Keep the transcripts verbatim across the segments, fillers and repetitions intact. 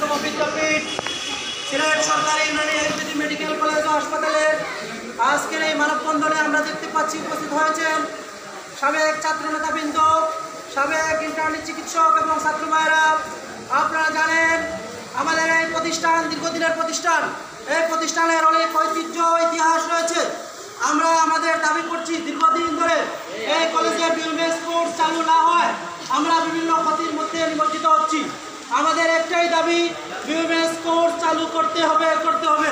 অন্যতম বিদ্যাপীঠ সিলেট সরকারি ইউনানি আয়ুর্বেদিক মেডিকেল কলেজ ও হাসপাতালের আজকের এই মানববন্ধনে আমরা দেখতে পাচ্ছি উপস্থিত হয়েছেন সাবেক ছাত্রনেতাবৃন্দ, সাবেক ইন্টার্নি চিকিৎসক এবং ছাত্র ভাইয়েরা। আপনারা জানেন আমাদের এই প্রতিষ্ঠান দীর্ঘদিনের প্রতিষ্ঠান, এই প্রতিষ্ঠানের অনেক ঐতিহ্য ইতিহাস রয়েছে। আমরা আমাদের দাবি করছি দীর্ঘদিন ধরে এই কলেজে বিএমএস কোর্স চালু না হয় আমরা বিভিন্ন ক্ষতির মধ্যে নিমজ্জিত হচ্ছি। আমাদের একটাই দাবি, বিএমএস কোর্স চালু করতে হবে করতে হবে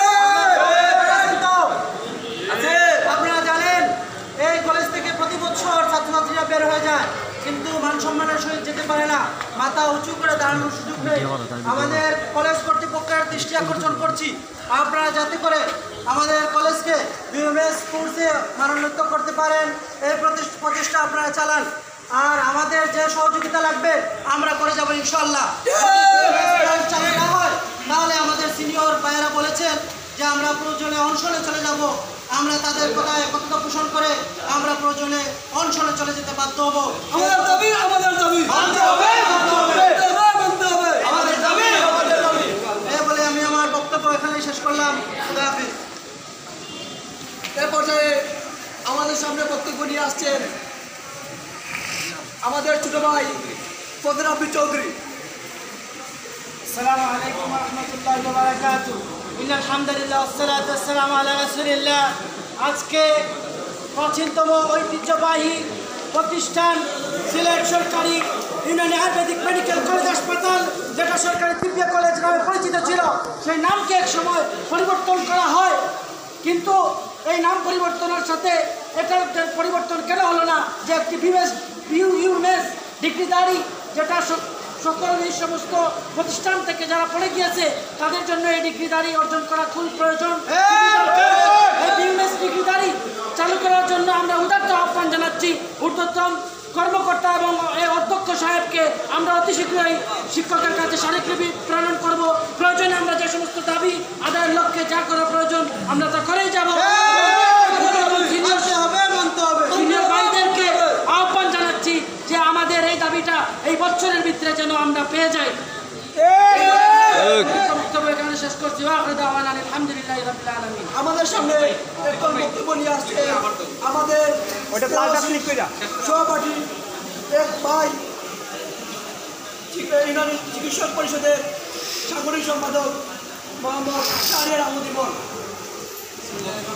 আপনারা জানেন এই কলেজ থেকে প্রতি বছর ছাত্রছাত্রীরা বের হয়ে যায়, কিন্তু মান সম্মানের সহিত যেতে পারে না, মাথা উঁচু করে দাঁড়ানোর সুযোগ নেই। আমাদের কলেজ কর্তৃপক্ষের দৃষ্টি আকর্ষণ করছি, আপনারা যাতে করে আমাদের কলেজকে বিএমএস কোর্সে মানোন্নীত করতে পারেন এই প্রচেষ্টা আপনারা চালান। আর আমাদের যে সহযোগিতা লাগবে আমরা করে যাবো ইনশাল্লাহ। চালু না হয় তাহলে আমাদের সিনিয়র ভাইয়েরা বলেছেন যে আমরা প্রয়োজনে অনশনে চলে যাব। আমরা তাদের কথায় একতা পোষণ করে আমরা প্রয়োজনে অনশনে চলে যেতে বাধ্য হবো। আমাদের দাবি আমাদের দাবি মানতে হবে মানতে হবে মানতে হবে আমাদের দাবি আমাদের দাবি এই বলে আমি আমার বক্তব্য এখানেই শেষ করলাম। খুদা হাফেজ। এই পর্যায়ে আমাদের সামনে বক্তব্য নিয়ে আসছেন আমাদের ছোট ভাই ফজল আব্দুল চৌধুরী। আসসালামু আলাইকুম ওয়া রাহমাতুল্লাহি ওয়া বারাকাতুহু। ইন্নাল হামদুলিল্লাহ ওয়াসসালাতু ওয়াসসালামু আলা রাসূলিল্লাহ। আজকে প্রাচীনতম ঐতিহ্যবাহী প্রতিষ্ঠান সিলেট সরকারি ইউনানি আয়ুর্বেদিক মেডিকেল কলেজ হাসপাতাল, যেটা সরকারি তিব্বী কলেজ নামে পরিচিত ছিল, সেই নামকে এক সময় পরিবর্তন করা হয়। কিন্তু এই নাম পরিবর্তনের সাথে এটার পরিবর্তন কেন হলো না যে একটি বিএস বিউএমএস ডিগ্রিধারী, যেটা সকল এই সমস্ত প্রতিষ্ঠান থেকে যারা পড়ে গিয়েছে তাদের জন্য এই ডিগ্রিধারী অর্জন করা খুব প্রয়োজন। এই বিএমএস ডিগ্রিধারী চালু করার জন্য আমরা উদাত্ত আহ্বান জানাচ্ছি ঊর্ধ্বতন কর্মকর্তা এবং এই অধ্যক্ষ সাহেবকে। আমরা অতি শীঘ্রই শিক্ষকের কাছে স্মারকলিপি প্রেরণ করব। প্রয়োজনে আমরা যে সমস্ত দাবি আদায়ের লক্ষ্যে যা করা প্রয়োজন আমরা তা করেই যাব। সিনিয়র ভাইদেরকে আহ্বান জানাচ্ছি যে আমাদের এই দাবিটা এই বছরের ভিতরে যেন আমরা পেয়ে যাই। শেষ করছি। আমাদের সামনে একজন বক্তব্য নিয়ে আসছে আমাদের সহপাঠী এক ভাই ইউনানি চিকিৎসক পরিষদের সাংগঠনিক সম্পাদক মোহাম্মদ শাহরিয়ার আহমদ ইমন।